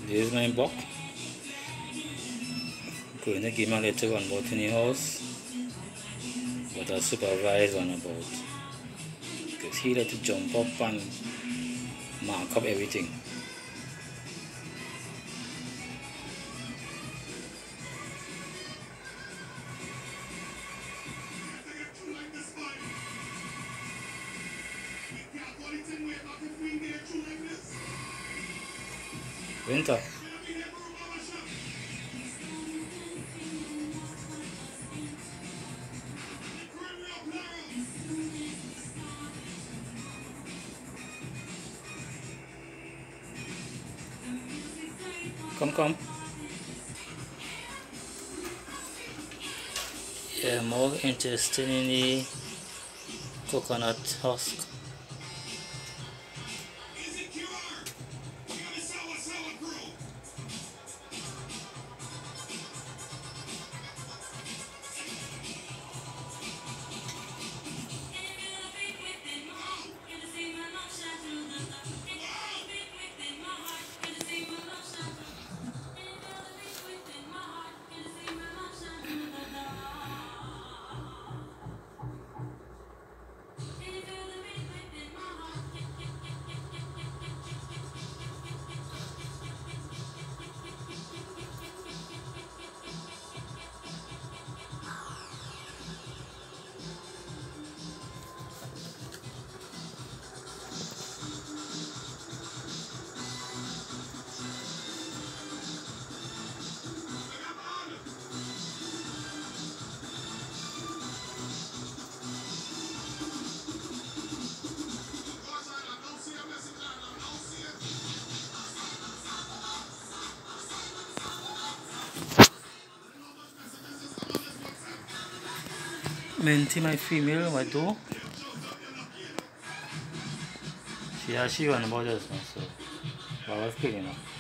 This is my buck. Going to give him a little one about in the house, but I supervise one about, because he like to jump up and mark up everything. Winter. Come. Yeah, more interested in the coconut husk. Minty, my female, what do? She one about this one, so I was picking up.